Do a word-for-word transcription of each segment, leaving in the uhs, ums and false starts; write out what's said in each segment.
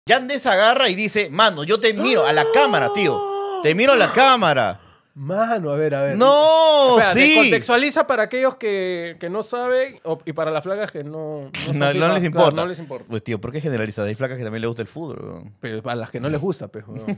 Yandés agarra y dice, mano, yo te miro a la cámara, tío. Te miro a la cámara. Mano, a ver, a ver. No, Espérate, sí. contextualiza para aquellos que, que no saben o- y para las flacas que no, no, son No, no fijas, les claro, importa. no les importa. Pues, tío, ¿por qué generalizas? Hay flacas que también les gusta el fútbol, weón. Pero para las que no les gusta, pues. weón.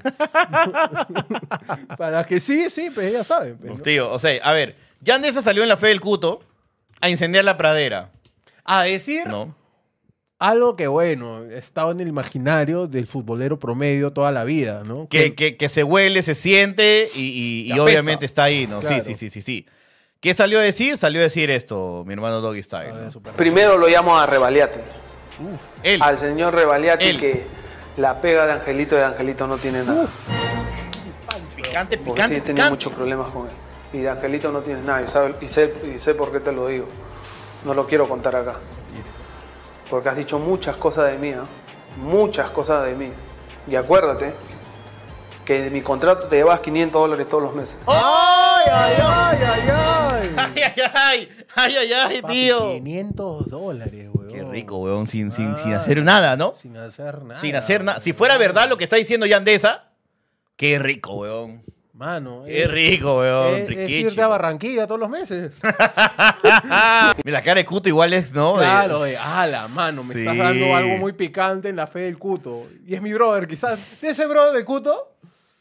Para las que sí, sí, pues ya saben. Pues, ¿no? Tío, o sea, a ver, Yandesa salió en la fe del cuto a incendiar la pradera. A decir ¿No? algo que, bueno, estaba en el imaginario del futbolero promedio toda la vida, ¿no? Que, que, que se huele, se siente y, y- y Que apesta. obviamente está ahí, ¿no? Claro. Sí, sí, sí, sí, sí. ¿Qué salió a decir? Salió a decir esto, mi hermano Doggy Style. A ver, ¿no? super- Primero lo llamo a Revaliati. Él. Al señor Revaliati Él. que la pega de Angelito de Angelito no tiene nada. Picante, Porque picante, sí he tenido picante. muchos problemas con él. Y de Angelito no tiene nada. Y, sabe- y sé, y sé por qué te lo digo. No lo quiero contar acá. Porque has dicho muchas cosas de mí, ¿no? Muchas cosas de mí. Y acuérdate que de mi contrato te llevas quinientos dólares todos los meses. ¡Ay, ay, ay, ay, ay! Ay, ay, ay, ay, ay, ay, Papi, tío. quinientos dólares, weón. Qué rico, weón, sin, sin, sin Ah, hacer nada, ¿no? Sin hacer nada. Sin hacer nada. Si fuera verdad lo que está diciendo Yandesa, qué rico, weón. Mano, Qué es, rico, weón. es, es riquísimo. irte a Barranquilla todos los meses. Mira, la cara de Cuto igual es, ¿no? De- Claro, de, ah, la mano, me estás Sí. dando algo muy picante en la fe del Cuto. Y es mi brother, quizás. De ese brother del Cuto,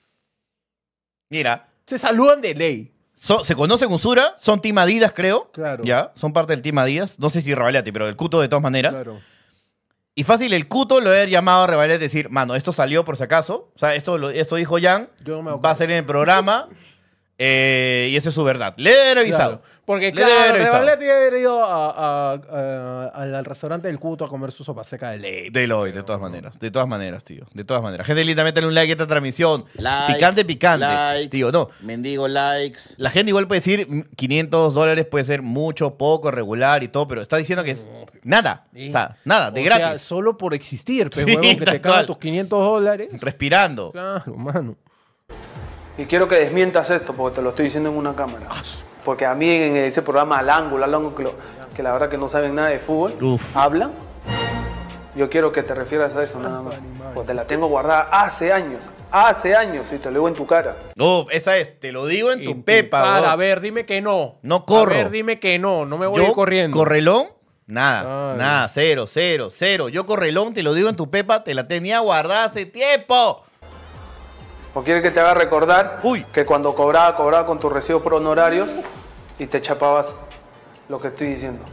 Mira, se saludan de ley. so- se conocen Usura, son Team Adidas, creo. Claro. Ya, son parte del Team Adidas. No sé si Ravaliati, pero el Cuto de todas maneras. Claro. Y fácil, el Cuto lo haber llamado a Ravaliati y decir, mano, esto salió por si acaso. O sea, esto, lo- esto dijo Jan. Yo no me Va a salir en el programa. eh, y esa es su verdad. Le he revisado. Claro. Porque, Le claro, debe haber avisado. Revaletti debe haber ido a- a- a- al, al restaurante del Cuto a comer su sopa seca de ley. De hoy, de todas maneras. De todas maneras, tío. De todas maneras. Gente linda, métale un like a esta transmisión. Like, picante, picante. like. Tío, no. Mendigo likes. La gente igual puede decir mm, quinientos dólares puede ser mucho, poco, regular y todo, pero está diciendo que es nada. Sí. O sea, nada, de o gratis. sea, solo por existir, pero Sí, huevón, que tal te cagan cual. tus quinientos dólares. Respirando. Claro, mano. Y quiero que desmientas esto porque te lo estoy diciendo en una cámara. Porque a mí en ese programa Al Ángulo, Al Ángulo, que, lo- que la verdad que no saben nada de fútbol, Uf. hablan. Yo quiero que te refieras a eso nada más. Porque te la tengo guardada hace años. Hace años y te lo digo en tu cara. No, esa es, te lo digo en tu En pepa. cara, weón. a ver, dime que no. No corro. A ver, dime que no. No me voy a ir Yo, corriendo. correlón, nada, Ay. nada, cero, cero, cero. Yo correlón, te lo digo en tu pepa, te la tenía guardada hace tiempo. ¿O quieres que te haga recordar Uy. que cuando cobraba, cobraba con tu recibo por honorarios y te chapabas lo que estoy diciendo?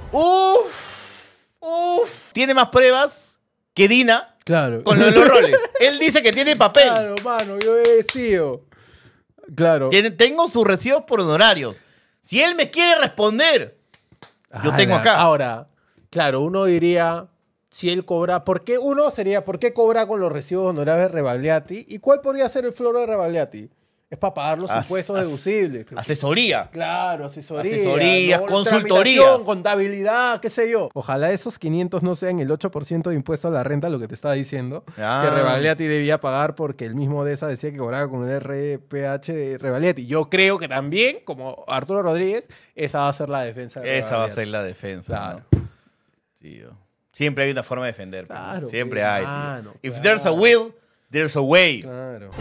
Uf, uf. Tiene más pruebas que Dina Claro. con lo de los roles. Él dice que tiene papel. Claro, mano, yo he sido. Claro. Tiene- tengo sus recibos por honorarios. Si él me quiere responder, yo tengo Ahora, acá. Ahora, claro, uno diría, si él cobra, ¿por qué uno sería, ¿por qué cobra con los recibos honorarios de Rebagliati? ¿Y cuál podría ser el floro de Rebagliati? Es para pagar los As- impuestos as- deducibles. Asesoría. Claro, asesoría. Asesorías, ¿no? consultorías. Tramitación, contabilidad, qué sé yo. Ojalá esos quinientos no sean el ocho por ciento de impuesto a la renta, lo que te estaba diciendo, Ah. que Rebagliati debía pagar porque el mismo de esa decía que cobraba con el R P H de Rebagliati. Yo creo que también, como Arturo Rodríguez, esa va a ser la defensa de Esa va a Rebagliati. ser la defensa. Claro. ¿no? Tío. Siempre hay una forma de defender. pero Claro, Siempre pues, hay, tío. mano, If claro. there's a will, there's a way. Claro.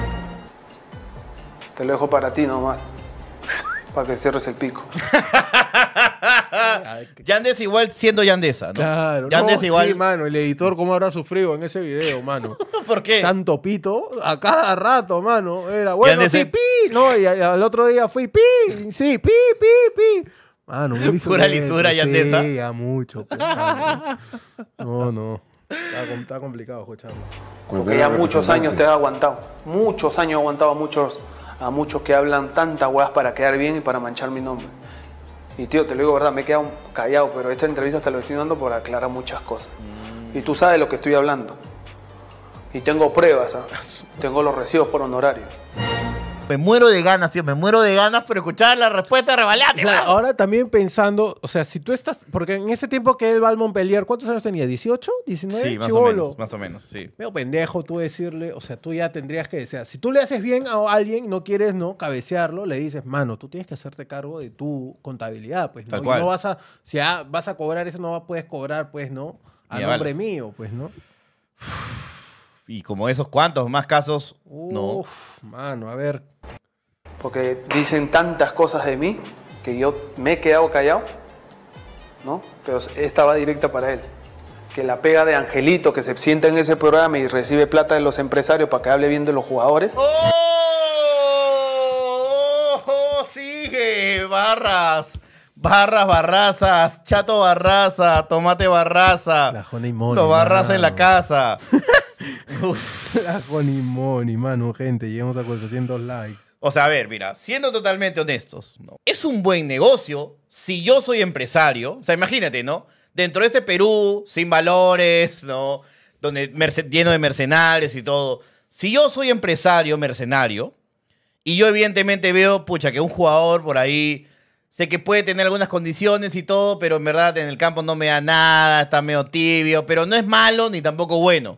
Te lo dejo para ti nomás. Para que cierres el pico. Yandes igual siendo Yandesa, ¿no? Claro. Yandes No, igual. sí, mano, el editor cómo habrá sufrido en ese video, mano. ¿Por qué? Tanto pito a cada rato, mano. Era bueno, Yandes sí, es- pi. No, y, y al otro día fui pi. Sí, pi, pi, pi. Mano, muy Pura violento, lisura, Yandesa. Sí, a mucho. pues, mano. No, no. Está, com- está complicado escucharlo. Porque ya muchos años te he aguantado. Muchos años he aguantado a muchos, a muchos que hablan tanta hueás para quedar bien y para manchar mi nombre. Y tío, te lo digo verdad, me he quedado callado, pero esta entrevista te lo estoy dando por aclarar muchas cosas. Y tú sabes de lo que estoy hablando. Y tengo pruebas, ¿ah? Tengo los recibos por honorario. Me muero de ganas, tío. Me muero de ganas por escuchar la respuesta de Rebalate. Claro, ahora también pensando, o sea, si tú estás, porque en ese tiempo que él va al Montpellier, ¿cuántos años tenía? ¿dieciocho? ¿diecinueve? Sí, más o Chibolo. menos. Más o menos, sí. Medio pendejo tú decirle, o sea, tú ya tendrías que decir, si tú le haces bien a alguien, no quieres, ¿no? Cabecearlo, le dices, mano, tú tienes que hacerte cargo de tu contabilidad, pues, ¿no? Tal Y cual. no vas a, si ya vas a cobrar eso, no puedes cobrar, pues, ¿no? A Ni nombre avalos. mío, pues, ¿no? y como esos, ¿cuántos más casos? No. Uf, mano, a ver. Porque dicen tantas cosas de mí que yo me he quedado callado, ¿no? Pero esta va directa para él. Que la pega de Angelito, que se sienta en ese programa y recibe plata de los empresarios para que hable bien de los jugadores. ¡Oh! ¡Oh! ¡Sigue! Barras. Barras, Barrazas. Chato Barraza. Tomate Barraza. La Honey Money. Los Barraza mano. en la casa. La Honey Money, mano, gente. Llegamos a cuatrocientos likes. O sea, a ver, mira, siendo totalmente honestos, ¿no? Es un buen negocio si yo soy empresario. O sea, imagínate, ¿no? Dentro de este Perú, sin valores, ¿no? Donde merce- lleno de mercenarios y todo. Si yo soy empresario, mercenario, y yo evidentemente veo, pucha, que un jugador por ahí, sé que puede tener algunas condiciones y todo, pero en verdad en el campo no me da nada, está medio tibio, pero no es malo ni tampoco bueno.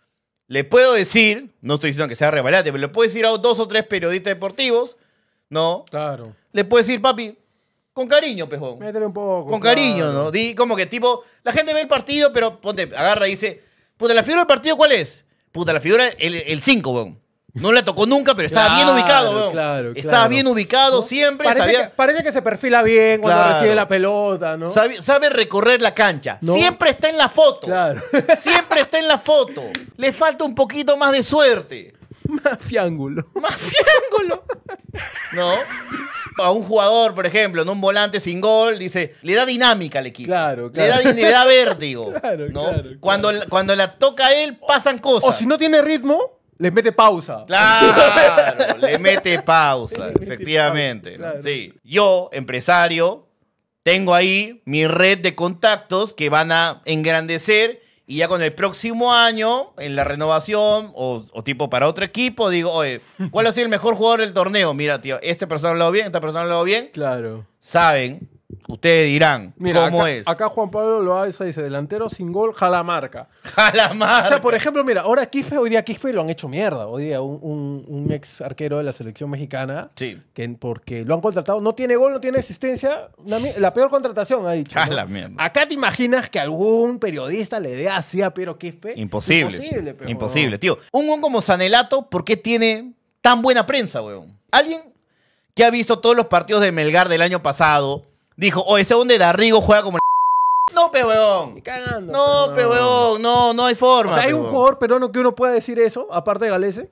Le puedo decir, no estoy diciendo que sea Revalate, pero le puedo decir a dos o tres periodistas deportivos, ¿no? Claro. Le puedo decir, papi, con cariño, pejón. Métele un poco. Con claro. cariño, ¿no? Di como que tipo, la gente ve el partido, pero ponte, agarra y dice, puta, ¿la figura del partido cuál es? Puta, la figura, el cinco, weón. No la tocó nunca, pero estaba Claro, bien ubicado, weón. claro, Estaba claro. bien ubicado ¿No? siempre. Parece, sabía, que, parece que se perfila bien cuando Claro. recibe la pelota, ¿no? sabe, sabe recorrer la cancha. ¿No? Siempre está en la foto. Claro. Siempre está en la foto. Le falta un poquito más de suerte. Mafiángulo. Más fiángulo. ¿No? A un jugador, por ejemplo, en un volante sin gol, dice, le da dinámica al equipo. Claro, Le da, claro. le da vértigo. Claro, ¿no? claro, claro. Cuando, cuando la toca a él, pasan cosas. O si no tiene ritmo, le mete pausa. Claro, le mete pausa, Le mete efectivamente. pausa, claro. ¿no? Sí. Yo, empresario, tengo ahí mi red de contactos que van a engrandecer y ya con el próximo año, en la renovación o, o tipo para otro equipo, digo, oye, ¿cuál ha sido el mejor jugador del torneo? Mira, tío, esta persona ha hablado bien, esta persona ha hablado bien. Claro. Saben, ustedes dirán Mira, cómo acá, es. acá Juan Pablo Loaiza dice, delantero sin gol, jalamarca. Jalamar. O sea, por ejemplo, mira, ahora Quispe, hoy día Quispe lo han hecho mierda. Hoy día un, un- un ex arquero de la selección mexicana, Sí. que porque lo han contratado, no tiene gol, no tiene asistencia, una mi- la peor contratación, ha dicho. A ¿no? la mierda. Acá te imaginas que algún periodista le dé así a Piero Quispe. Imposible. Imposible, pero- Imposible, tío. Un weón como Sanelato, ¿por qué tiene tan buena prensa, weón? Alguien que ha visto todos los partidos de Melgar del año pasado, dijo, oh, ese weón de Darrigo juega como el... No, pe, weón. Ni cagando. No, pe, pero- weón. No, no hay forma. O sea, hay pe, un weón. jugador peruano que uno pueda decir eso, aparte de Galese.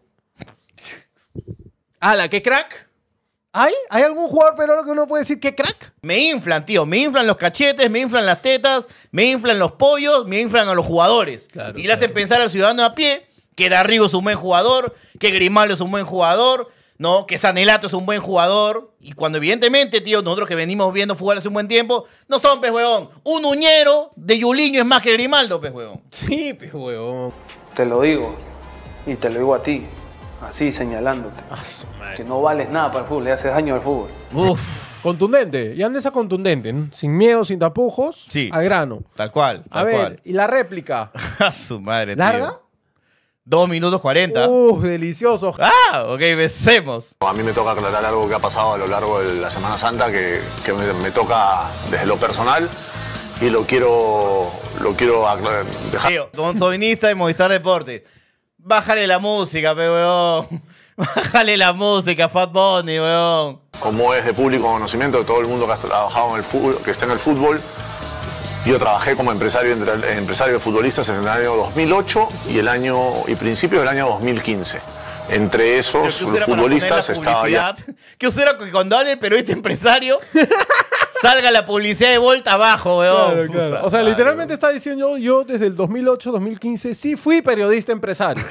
¡Hala, qué crack! ¿Hay? ¿Hay algún jugador peruano que uno puede decir qué crack? Me inflan, tío. Me inflan los cachetes, me inflan las tetas, me inflan los pollos, me inflan a los jugadores. Claro, y le hacen claro. pensar al ciudadano a pie que Darrigo es un buen jugador, que Grimaldo es un buen jugador, ¿no? Que Sanelato es un buen jugador. Y cuando evidentemente, tío, nosotros que venimos viendo fútbol hace un buen tiempo, no son, pez huevón. Un uñero de Yuliño es más que Grimaldo, pez huevón. Sí, pues, huevón. Te lo digo. Y te lo digo a ti. Así señalándote. Ah, su madre. Que no vales nada para el fútbol. Le haces daño al fútbol. Uf, Contundente. Y Andesa contundente, ¿no? Sin miedo, sin tapujos. Sí. A grano. tal cual, A tal ver, cual. y la réplica. A su madre, tío. ¿Larga? Dos minutos cuarenta. Uh, delicioso. Ah, ok, besemos. A mí me toca aclarar algo que ha pasado a lo largo de la Semana Santa que, que me, me toca desde lo personal y lo quiero, lo quiero aclarar- dejar. Tío, consovinista de Movistar Deporte. Bájale la música, pe, weón. Bájale la música, Fat Bunny, weón. Como es de público conocimiento de todo el mundo que ha trabajado en el fútbol, que está en el fútbol. Yo trabajé como empresario, entre- empresario de futbolistas en el año dos mil ocho y el año y principios del año dos mil quince. Entre esos ¿Qué usted era para futbolistas poner la estaba ya. publicidad? ¿Qué usted era que cuando hable el periodista empresario salga la publicidad de vuelta abajo, weón? Claro, claro. Puta O sea, madre, literalmente está diciendo yo desde el dos mil ocho, dos mil quince sí fui periodista empresario.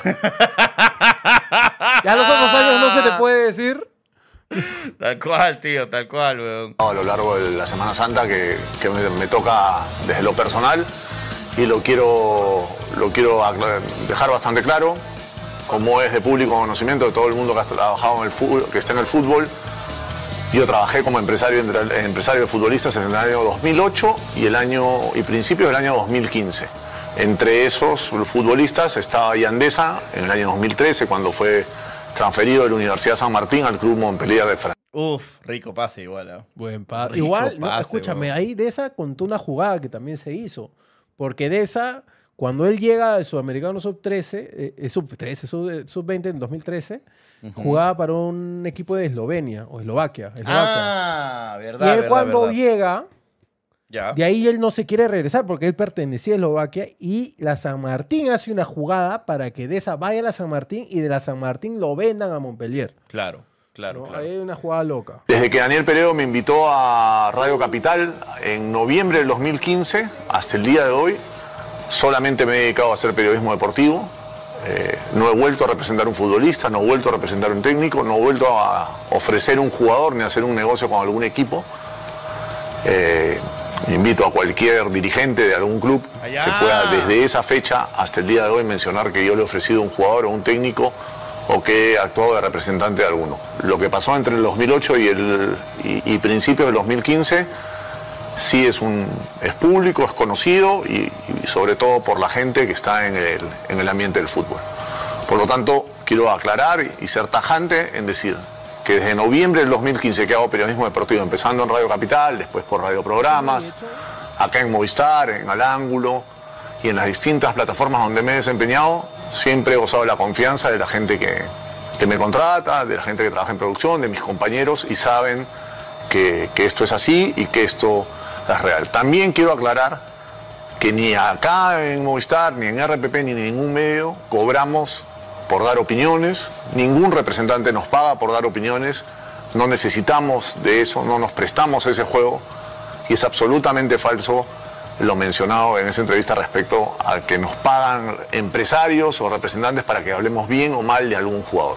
Ya los otros años no se te puede decir. weón. Tal cual, tío, tal cual, weón. A lo largo de la Semana Santa que, que me, me toca desde lo personal y lo quiero, lo quiero aclarar- dejar bastante claro. Como es de público conocimiento de todo el mundo que ha trabajado en el fútbol, que está en el fútbol. Yo trabajé como empresario, entre- empresario de futbolistas en el año dos mil ocho y el año y principios del año dos mil quince. Entre esos futbolistas estaba Yandesa en el año dos mil trece cuando fue transferido de la Universidad San Martín al Club Montpellier de Francia. Uf, rico pase igual, ¿eh? Buen par. Rico Igual, no, pase, escúchame, weón. ahí de esa contó una jugada que también se hizo. Porque de esa, Cuando él llega al Sudamericano sub trece, eh, sub trece, sub, sub veinte en dos mil trece, uh-huh. jugaba para un equipo de Eslovenia o Eslovaquia. Eslovaquia. Ah, verdad. Y él verdad, cuando verdad. llega, ya. de ahí él no se quiere regresar porque él pertenecía a Eslovaquia y la San Martín hace una jugada para que de esa vaya a la San Martín y de la San Martín lo vendan a Montpellier. Claro, claro, ¿no? claro. Ahí hay una jugada loca. Desde que Daniel Peredo me invitó a Radio Capital en noviembre del dos mil quince hasta el día de hoy, solamente me he dedicado a hacer periodismo deportivo. Eh, no he vuelto a representar un futbolista, no he vuelto a representar un técnico, no he vuelto a ofrecer un jugador ni a hacer un negocio con algún equipo. Eh, invito a cualquier dirigente de algún club Allá. que pueda desde esa fecha hasta el día de hoy mencionar que yo le he ofrecido un jugador o un técnico o que he actuado de representante de alguno. Lo que pasó entre el dos mil ocho y, el, y, y principios del dos mil quince sí es, un, es público, es conocido y, y sobre todo por la gente que está en el, en el ambiente del fútbol. Por lo tanto, quiero aclarar y, y ser tajante en decir que desde noviembre del dos mil quince que hago periodismo deportivo, empezando en Radio Capital, después por radioprogramas, acá en Movistar, en Al Ángulo y en las distintas plataformas donde me he desempeñado, siempre he gozado de la confianza de la gente que, que me contrata, de la gente que trabaja en producción, de mis compañeros y saben que, que esto es así y que esto es real. También quiero aclarar que ni acá en Movistar, ni en R P P, ni en ningún medio cobramos por dar opiniones, ningún representante nos paga por dar opiniones, no necesitamos de eso, no nos prestamos a ese juego y es absolutamente falso lo mencionado en esa entrevista respecto a que nos pagan empresarios o representantes para que hablemos bien o mal de algún jugador.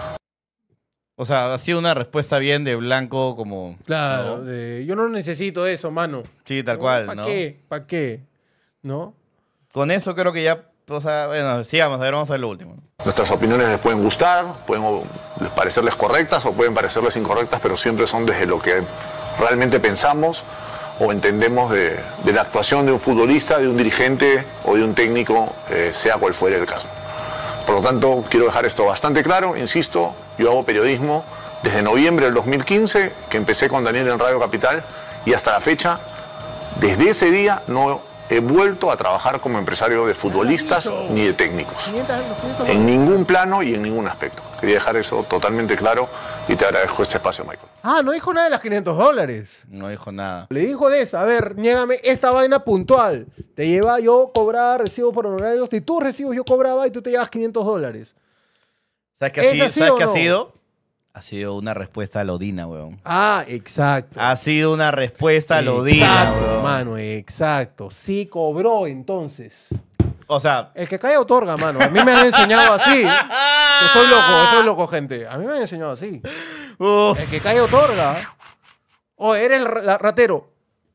O sea, ha sido una respuesta bien de Blanco como... Claro, ¿no? de, yo no necesito eso, mano. Sí, tal ¿No? cual, ¿Para ¿no? qué? ¿Para qué? ¿No? Con eso creo que ya... O sea, bueno, sigamos, a ver, vamos a ver lo último. Nuestras opiniones les pueden gustar, pueden parecerles correctas o pueden parecerles incorrectas, pero siempre son desde lo que realmente pensamos o entendemos de, de la actuación de un futbolista, de un dirigente o de un técnico, eh, sea cual fuere el caso. Por lo tanto, quiero dejar esto bastante claro, insisto, yo hago periodismo desde noviembre del dos mil quince, que empecé con Daniel en Radio Capital, y hasta la fecha, desde ese día no he vuelto a trabajar como empresario de futbolistas ni de técnicos. En ningún plano y en ningún aspecto. Quería dejar eso totalmente claro y te agradezco este espacio, Michael. Ah, no dijo nada de las quinientos dólares. No dijo nada. Le dijo de esa, a ver, niégame esta vaina puntual. Te lleva yo cobrar recibos por honorarios, y tú recibos yo cobraba y tú te llevas quinientos dólares. ¿Sabes qué ha sido? así ¿Sabes o qué ha no? sido? Ha sido una respuesta a Lodina, weón. Ah, exacto. Ha sido una respuesta a Lodina, Exacto, weón. mano, exacto. Sí cobró, entonces. O sea, El que cae otorga, mano. A mí me han enseñado así. Estoy loco, estoy loco, gente. A mí me han enseñado así. uf, El que cae otorga. O eres el ra- ratero.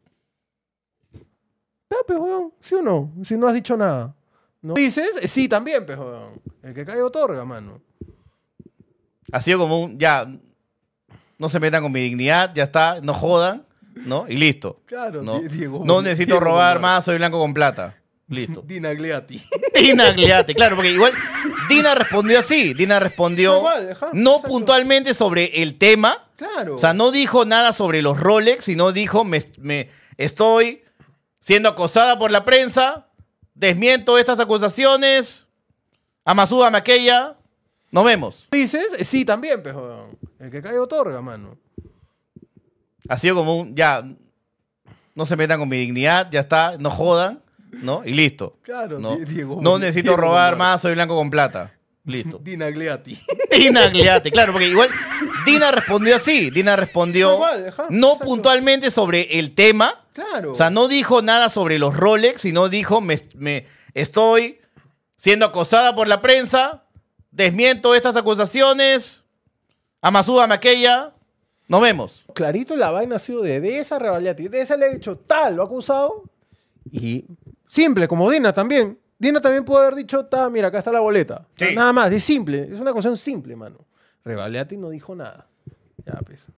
Ya, pues, weón. ¿Sí o no? Si no has dicho nada. ¿No dices? Eh, Sí, también, pues, weón. El que cae otorga, mano. ha sido como un... Ya, no se metan con mi dignidad, ya está, no jodan, ¿no? Y listo. Claro, No, Di- Diego- no necesito Diego robar Bombar. más, soy blanco con plata. Listo. Dina Gliati. Dina Gliati, claro, porque igual Dina respondió así. Dina respondió Igual, ajá, no exacto. puntualmente sobre el tema. Claro. O sea, no dijo nada sobre los Rolex, sino dijo, me, me estoy siendo acosada por la prensa, desmiento estas acusaciones, amasúdame aquella, nos vemos. ¿Dices? Eh, Sí, también, pues, weón. El que cae otorga, mano. Ha sido como un, ya, no se metan con mi dignidad, ya está, no jodan, ¿no? Y listo. Claro, No, Di- Diego- no necesito Diego robar Bombar. más, soy blanco con plata. Listo. Dina Gliati. Dina Gliati, claro, porque igual Dina respondió así. Dina respondió Igual, ajá, no exacto. puntualmente sobre el tema. Claro. O sea, no dijo nada sobre los Rolex, sino dijo, me, me estoy siendo acosada por la prensa, desmiento estas acusaciones, amasúdame aquella, nos vemos. Clarito la vaina ha sido de, de esa Rebagliati. De esa le he dicho tal, lo ha acusado. Y simple, como Dina también. Dina también pudo haber dicho, ta, mira, acá está la boleta. Sí. Nada más, es simple. Es una cuestión simple, mano. Rebagliati no dijo nada. Ya, pues.